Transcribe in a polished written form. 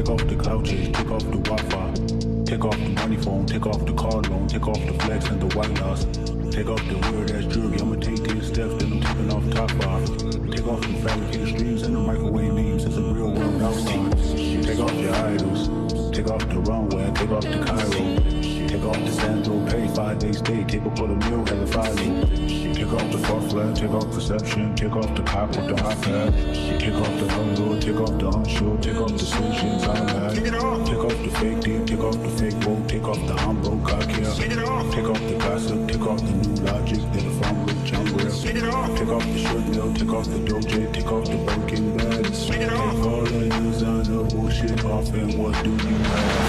Take off the cloud chase, take off the Wi-Fi. Take off the money phone, take off the car loan, take off the flex and the white loss. Take off the weird ass jewelry, I'ma take 10 steps, then I'm taking off top 5. Take off the fabricated streams and the microwave memes, it's a real world outside. Take off your idols, take off the runway, take off the Cairo. Take off the Sandro, pay 5 days stay, take up for the meal, hella follow. Take off the false flag, take off perception, take off the cop with the iPad. Take off the unload, take off the unsure, take off decisions I like. Take off the fake deal, take off the fake woke, take off the I'm broke, I care. Take off the gossip, take off the new logic, then if I'm rich, I'm real. Take off the short meal, take off the doje, take off the broken bags. Take all the news, I know bullshit off and what do you have?